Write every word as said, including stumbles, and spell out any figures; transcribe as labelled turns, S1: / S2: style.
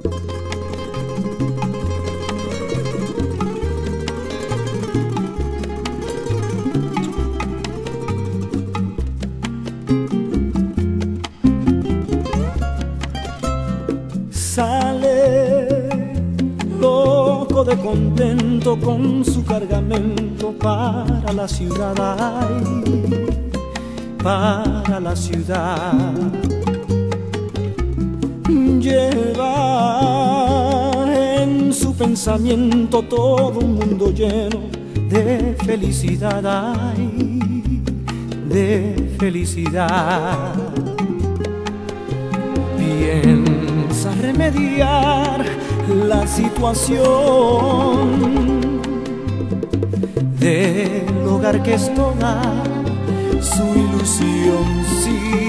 S1: Sale loco de contento con su cargamento para la ciudad, ay, para la ciudad. Lleva en su pensamiento todo un mundo lleno de felicidad, ay, de felicidad. Piensa remediar la situación del hogar que es toda su ilusión, sí,